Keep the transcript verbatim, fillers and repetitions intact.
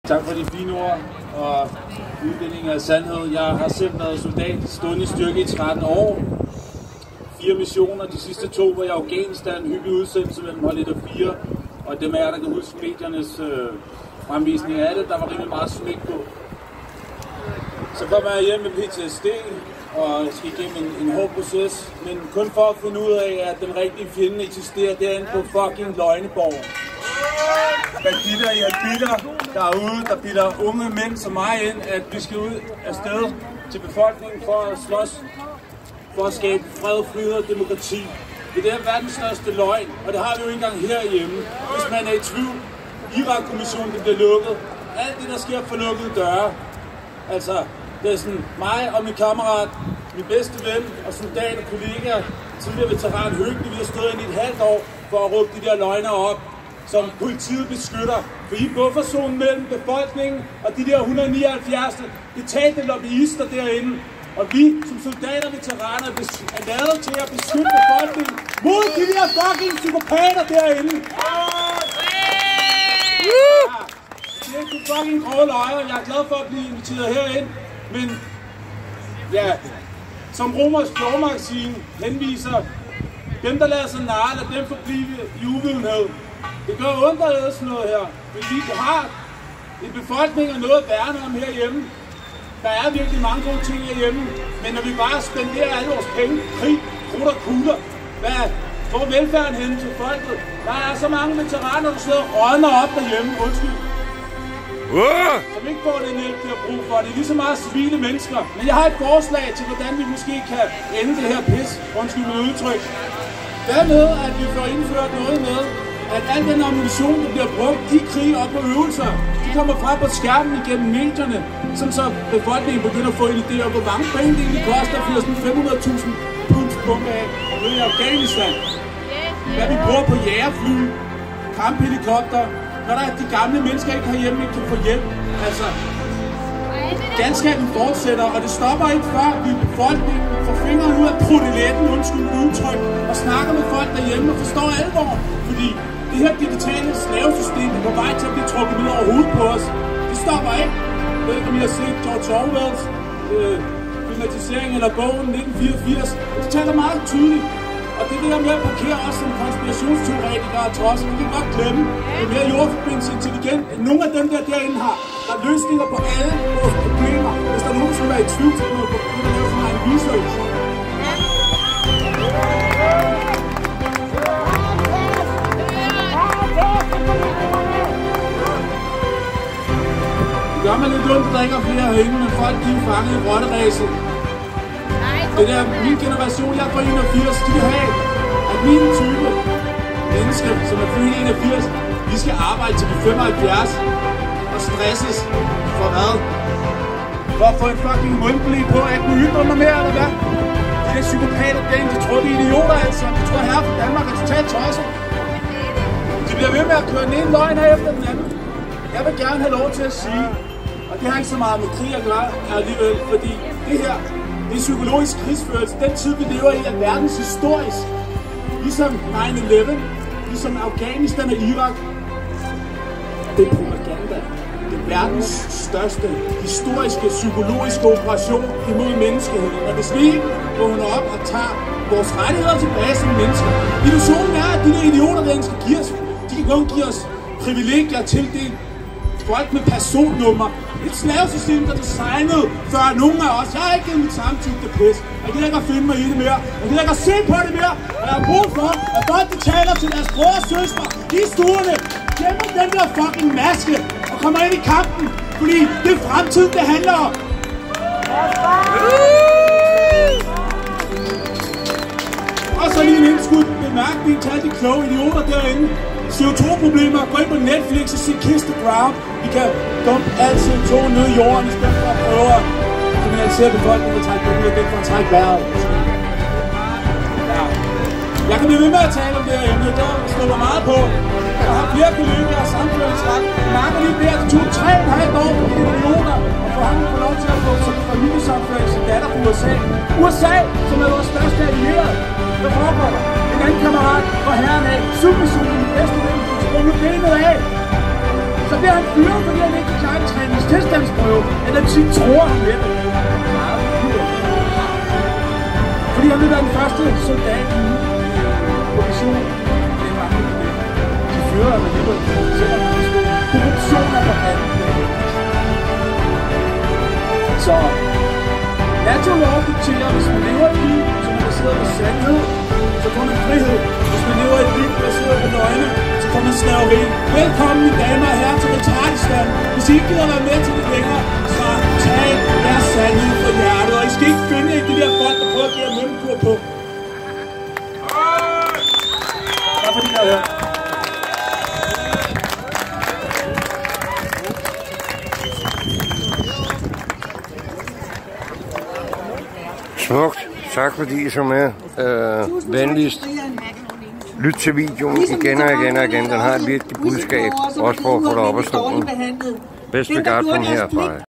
Tak for de fine ord og uddeling af sandhed. Jeg har selv været soldat, stående i styrke i tretten år. Fire missioner, de sidste to var i Afghanistan, hyppig udsendelse mellem hold et og fire. Og dem af jer, der kan huske mediernes øh, fremvisning af det, der var rimelig meget smæk på. Så kommer jeg hjem med P T S D og skal igennem en, en hård proces, men kun for at finde ud af, at den rigtige fjende eksisterer derinde på fucking Løgneborg. Banditter i albitter derude, der bilder unge mænd som mig ind, at vi skal ud afsted til befolkningen for at slås, for at skabe fred, frihed og demokrati. Det er verdens største løgn, og det har vi jo ikke engang herhjemme. Hvis man er i tvivl, Irak-kommissionen bliver lukket. Alt det, der sker for lukkede døre. Altså, det er sådan mig og min kammerat, min bedste ven og soldat og kollega, tidligere veteran Høgni, vi har stået ind i et halvt år for at råbe de der løgner op, som politiet beskytter. For I bufferzonen mellem befolkningen og de der et hundrede og nioghalvfjerds betalte lobbyister derinde. Og vi som soldater og veteraner er lavet til at beskytte befolkningen mod de der fucking psykopater derinde. Ja, det er en fucking grove løjer. Jeg er glad for at blive inviteret herind. Men ja, som romersk lovmagasin henviser, dem der lader sig narre, lad dem forblive i uvidenhed. Det gør ondt at lade sådan noget her, fordi vi har en befolkning og noget at værne om herhjemme. Der er virkelig mange gode ting herhjemme, men når vi bare spenderer alle vores penge, krig, krudt og kugler, hvad får velfærden hen til folket? Der er så mange veteraner, der sidder og rådner op derhjemme, undskyld, uh! som ikke får den hjælp, de har brug for. Det er lige så meget civile mennesker. Men jeg har et forslag til, hvordan vi måske kan ende det her pis, undskyld med udtryk. Hvad med, at vi får indført noget med, at al den ammunition, der bliver brugt i krig og på øvelser, de kommer frem på skærmen igennem medierne, som så befolkningen begynder at få en idé om, hvor mange penge det egentlig koster at fyre sådan fem hundrede tusind punds pumpe af ude i Afghanistan. Hvad vi bruger på jægerfly, kamphelikopter, når der er de gamle mennesker ikke herhjemme, ikke kan få hjælp. Altså, galskaben fortsætter, og det stopper ikke før vi i befolkningen får fingrene ud af proteletten, undskyld udtryk, og snakker med folk derhjemme og forstår alvor, fordi det her digitale slavesystem er på vej til at blive trukket ned over hovedet på os. Det stopper ikke. Jeg ved ikke, om I har set George Orwells øh, filmatisering eller bogen nitten fireogfirs. Det taler meget tydeligt. Og det der med at parkere os som konspirationsteoretikere til os, vi kan godt glemme. Det er mere jordforbindelse intelligent, end nogle af dem der derinde har. Der er løsninger på alle vores problemer. Hvis der er nogen, som er i tvivl, så kan man begynde at lave sådan en research. Det gør man lidt ondt, at der ikke er flere herinde, men folk de er fanget i rotteræset. Det der, min generation, jeg er fra enogfirs, de vil have, at min type mennesker, som er født i enogfirs, de skal arbejde til de femoghalvfjerds og stresses for hvad? For at få en fucking mundblæ på, at jeg kunne ytre mig mere, eller hvad? De der psykopater, de tror, de er idioter, altså. De tror, herre fra Danmark er totalt tosset. De bliver ved med at køre den ene løgn her efter den anden. Jeg vil gerne have lov til at sige, og det har ikke så meget med krig at gøre alligevel, fordi det her, det er psykologisk krigsførelse. Den tid, vi lever i, er verdens historisk. Ligesom nine eleven, ligesom Afghanistan og Irak. Det er propaganda. Det er verdens største historiske, psykologiske operation imod menneskeheden. Og hvis vi ikke vågner op og tager vores rettigheder tilbage som mennesker. Illusionen er, at de der idioter, der skal give os, de kan kun give os privilegier til det. Folk med personnummer. Et slavesystem, der er designet før nogen af os. Jeg har ikke givet mit samtykke til pis. Jeg gider ikke at finde mig i det mere. Jeg gider ikke at se på det mere. Og jeg har brug for, at folk de taler til deres bror og søstre i stuerne. Gemmer den der fucking maske og kommer ind i kampen. Fordi det er fremtiden, det handler om. Og så lige en indskud bemærkning til alle de kloge idioter derinde. C O to problemer, gå ind på Netflix og se Kiss the Ground. Vi kan dumpe al C O to ned i jorden, i stedet for at prøve at kriminalisere befolkningen og trække ud af det for at trække vejret. Ja. Jeg kan blive ved med at tale om det her emne, der står der meget på. Jeg har flere kollegaer og samfundsret. Mange lige der, det tog tre og et halvt år for de millioner, og for ham får lov til at få som familiesamføring sin datter fra U S A. U S A, som er vores største allierede. Hvad foregår der? En anden kammerat fra herren af, submissionen, den bedste ven, sprunget benet af. Så bliver han fyret, fordi han ikke klarer en træningstilstandsprøve, eller det vil sige, tror ham med det. Fordi han vil være den første soldat i korruption. Det er mange af det. De fyrer ham alligevel, selvom korruption er på handen. Så NATO lov dikterer, hvis man lever et liv, som er baseret på sandhed, så får man frihed. Hvis man lever et liv baseret på løgne, så får man slaveri. Velkommen, mine damer og herrer, til Retardistan. Hvis I ikke gider være med til det længere, så tag jeres sandhed fra hjertet. Og I skal ikke finde de der folk, der prøver at give jer mønnekur på. Tak fordi I har hørt. Smukt. Tak fordi I så med. Øh, venligst. Lyt til videoen igen og igen og igen. Den har et vigtigt budskab. Også for at få dig op af stolen. Bedst begejstring herfra.